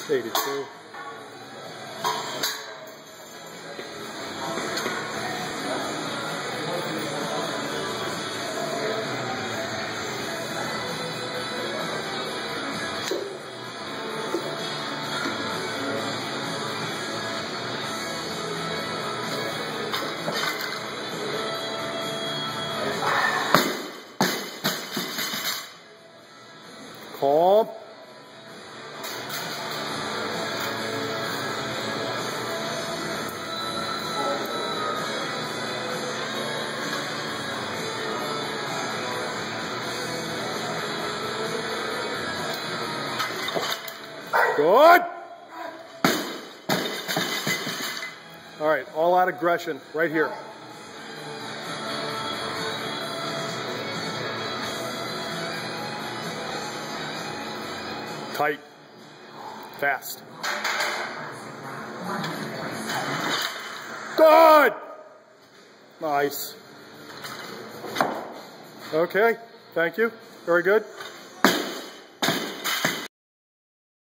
82. Calm. Good. All right, all out aggression right here. Tight. Fast. Good. Nice. Okay, thank you. Very good.